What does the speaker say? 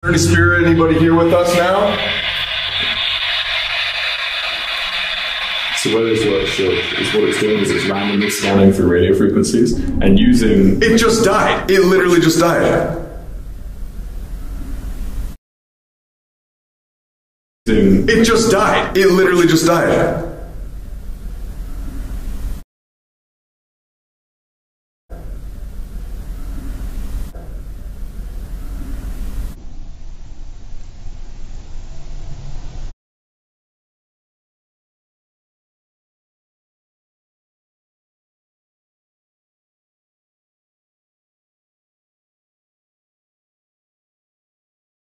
Holy Spirit, anybody here with us now? So what it's doing is it's randomly scanning through radio frequencies and using... It just died. It literally just died. It just died. It literally just died.